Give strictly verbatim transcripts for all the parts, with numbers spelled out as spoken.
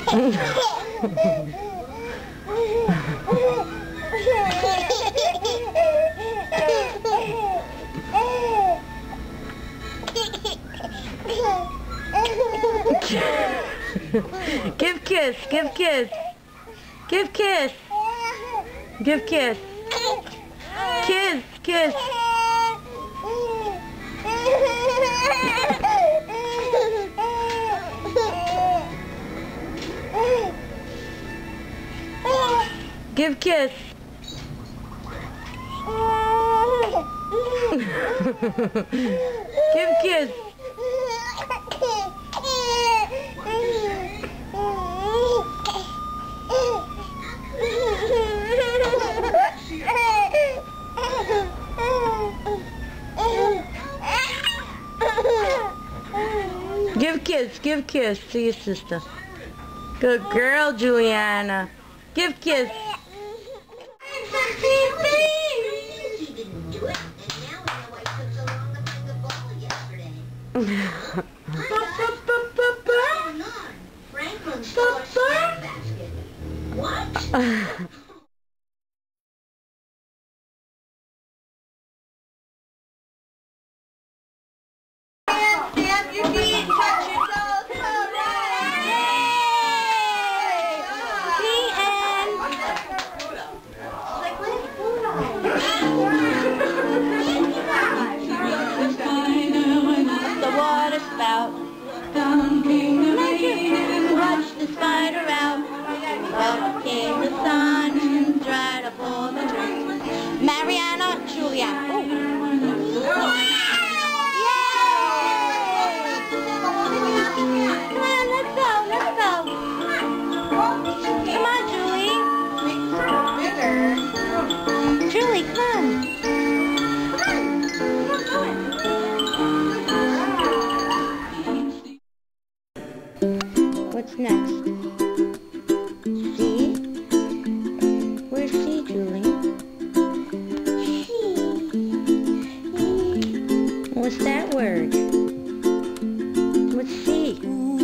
Give kiss, give kiss. Give kiss. Give kiss. Kiss, kiss. Give kiss. Give kiss. Give kiss, give kiss to your sister. Good girl, Juliana. Give kiss. What? Stamp your feet, touch your toes, hooray! The end. The water spout. Down came the rain, washed the spider out. Up came the sun and dried up all the rain. Mariana, Julia. Ooh. Julie, come. What's next? C? Where's C, Julie? What's that word? What's C?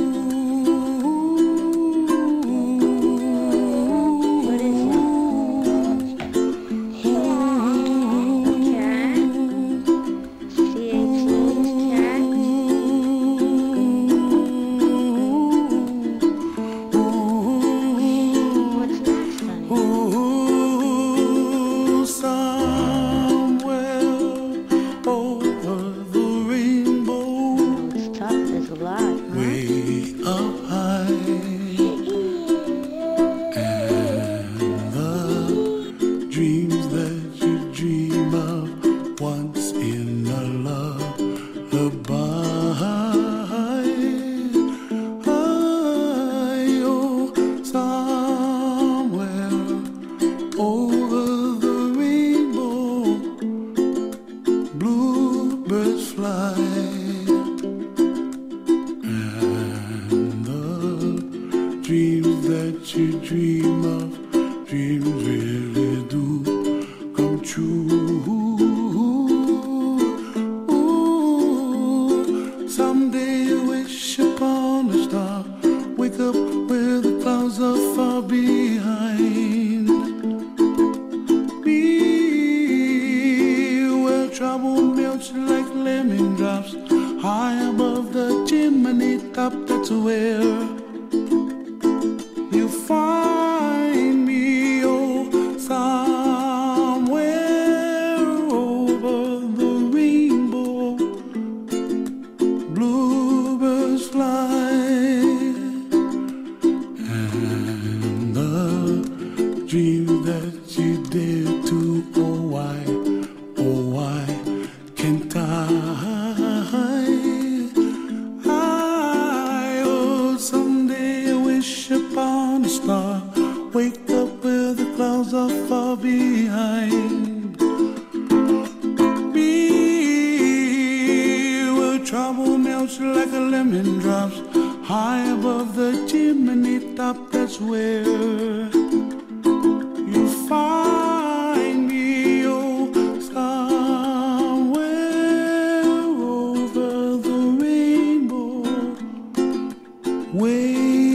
Dreams that you dream of, dreams really do come true. Ooh, someday you wish upon a star, wake up where the clouds are far behind. Be where trouble melts like lemon drops, high above the chimney top, that's where you find me, oh, somewhere over the rainbow. Bluebirds fly, and the dream that you dare to, oh why, oh why can't I? Upon a star, wake up where the clouds are far behind. Be where trouble melts like a lemon drops, high above the chimney top, that's where you find me, oh, somewhere over the rainbow. Way